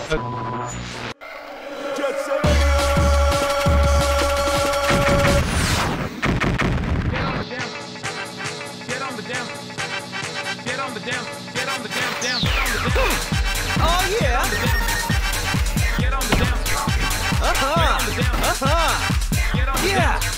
Jet set. Get on the damn. Oh yeah. Get on the damn. Yeah.